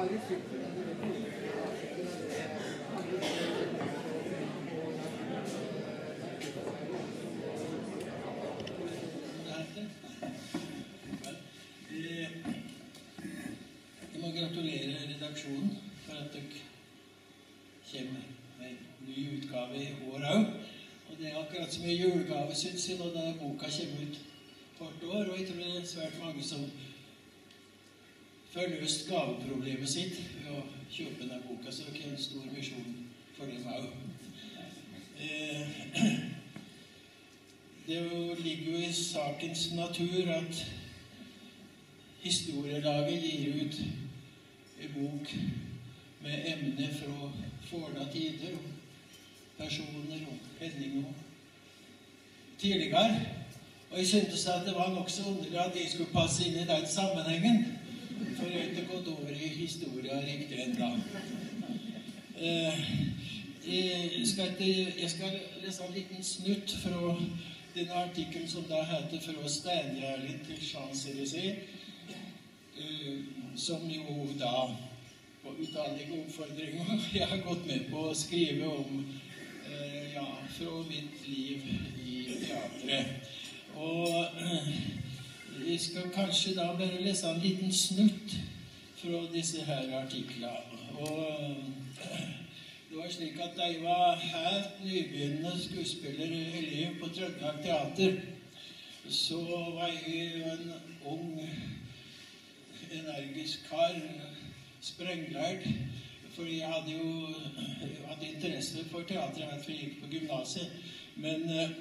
Jeg må gratulere redaksjonen for at dere kommer med en ny utgave i år også. Og det akkurat som en julegave, synes jeg, når denne boka kommer ut hvert år. Og jeg tror det svært mange som får løst gaveproblemet sitt ved å kjøpe denne boka, så det er en stor misjon for dem også. Det ligger jo i sakens natur at historielaget gir ut en bok med emne fra forna tider, og personer og hendinger tidligere. Og jeg syntes at det var nok så underlig at jeg skulle passe inn i den sammenhengen, for jeg har ikke gått over i historien riktig enda. Jeg skal lese en liten snutt fra denne artikkelen som da heter «Fra Stengjerdet til Champs-Élysées», som jo da på utallige oppfordringer jeg har gått med på å skrive om fra mitt liv i teatret. Og jeg skal kanskje da bare lese en liten snutt fra disse her artiklene. Og det var slik at da jeg var helt nybegynnende skuespiller-elev på Trøndelag Teater, så var jeg en ung, energisk kar, sprenglært, for jeg hadde jo hatt interesse for teater helt før jeg gikk på gymnaset, men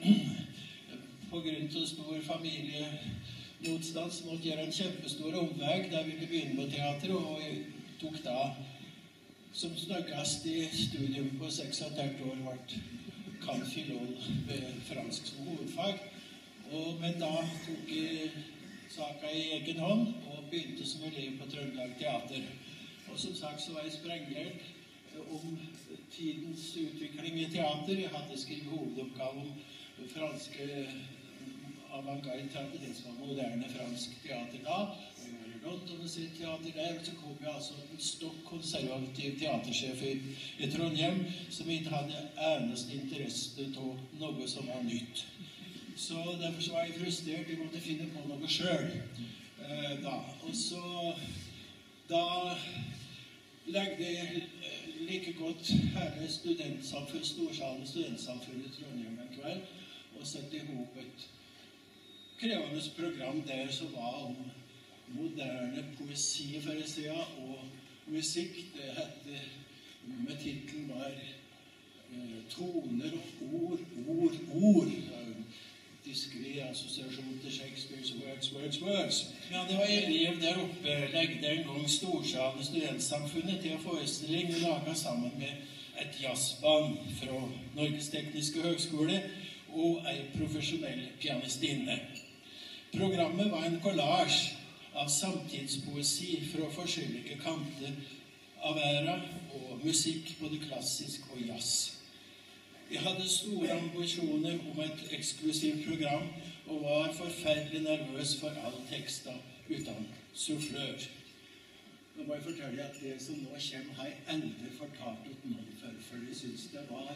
på grunn til stor familiemotstand så måtte jeg gjøre en kjempestor omvei da jeg ville begynne på teater, og jeg tok da som snuggast i studium på 6,5 år ble cand.philol ved fransk som hovedfag, men da tok jeg saka i egen hånd og begynte som elev på Trøndelag Teater. Og som sagt så var jeg sprenglært om tidens utvikling i teater. Jeg hadde skrevet hovedoppgave om franske avantgarde-teater, det som var moderne fransk teater da. Og jeg var i London og sett teater der, og så kom jeg altså en stokk konservativ teatersjef i Trondheim, som ikke hadde eneste interesse av noe som var nytt. Så derfor så var jeg frustrert, jeg måtte finne på noe selv da. Og så da legde jeg like godt hele studentsamfunn, Storsalen studentsamfunn i Trondheim en kveld, og sette ihop et krevende program der som var om moderne poesi for en siden, og musikk. Det hette, med titlen var Toner og ord. Diskret assosiasjon til Shakespeare's words. Ja, det var elev der oppe, legde en gang Storsalen studentsamfunnet til en forestilling laget sammen med et jazzband fra Norges Tekniske Høgskole og en profesjonell pianistinne. Programmet var en collage av samtidspoesi fra forskjellige kanter av verden og musikk, både klassisk og jazz. Jeg hadde store ambisjoner om et eksklusivt program og var forferdelig nervøs for alle tekster uten sufflør. Nå må jeg fortelle at det som nå kommer har jeg aldri fortalt ut noen før, for jeg synes det var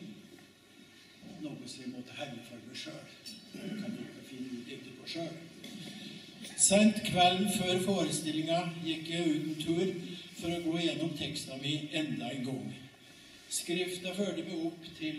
noe som jeg måtte helle for meg selv. Jeg kan ikke finne ut etterpå selv. Sent kvelden før forestillingen gikk jeg ut en tur for å gå gjennom teksten min enda en gang. Skriften førte meg opp til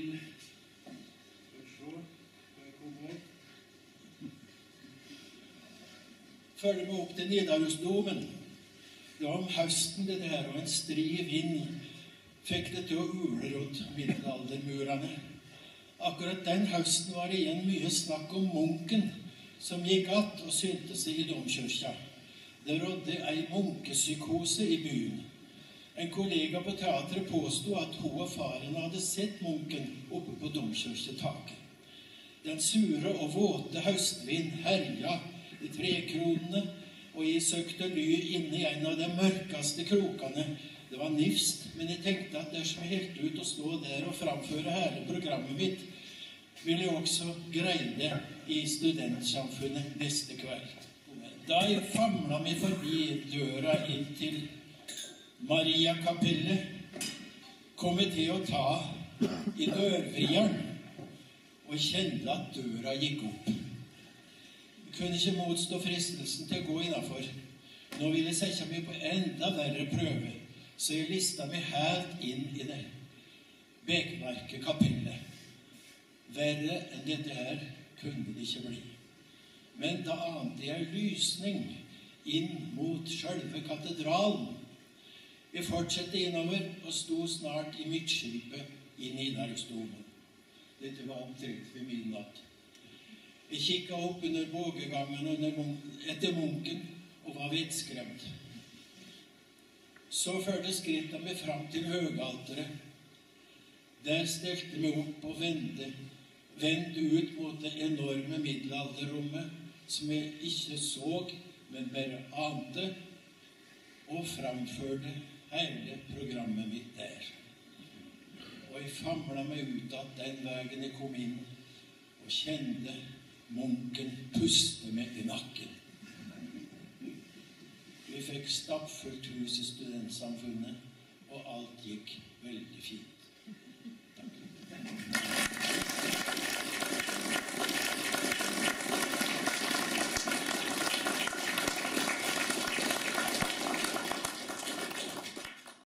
Nidarosdomen. Det var om høsten det her, og en stri vind fikk det til å ule rundt middelaldermurene. Akkurat den høsten var det igjen mye snakk om munken som gikk att og synte seg i domkirka. Det rådde ei munkepsykose i byen. En kollega på teatret påstod at hun og faren hadde sett munken oppe på domkirketaket. Den sure og våte høstvind herja i trekronene, og jeg søkte ly inne i en av de mørkeste krokene. Det var nifst, men jeg tenkte at dersom jeg helt ut å stå der og framføre hele programmet mitt, ville jeg også greie det i studentsamfunnet neste kveld. Da jeg famlet meg forbi døra inn til Mariakapellet kom jeg til å ta i dørvrieren og kjente at døra gikk opp. Jeg kunne ikke motstå fristelsen til å gå innenfor. Nå ville jeg sette meg på enda verre prøve, så jeg listet meg helt inn i det bekmerke kapellet. Verre enn dette her kunne det ikke bli. Men da ante jeg lysning inn mot selve katedralen. Jeg fortsatte innover og sto snart i midtskipet i Nidarosdomen. Dette var omtrent ved midnatt. Jeg kikket opp under bågegangen etter munken og var vettskremt. Så førte skrittet meg fram til høgalteret. Der stelte jeg meg opp og vendte ut mot det enorme middelalderrommet som jeg ikke så, men bare ante, og framførte hele programmet mitt der. Og jeg famlet meg ut av den veien jeg kom inn, og kjente munken puste meg i nakken. Vi fikk stappfullt hus i studentsamfunnet, og alt gikk veldig fint.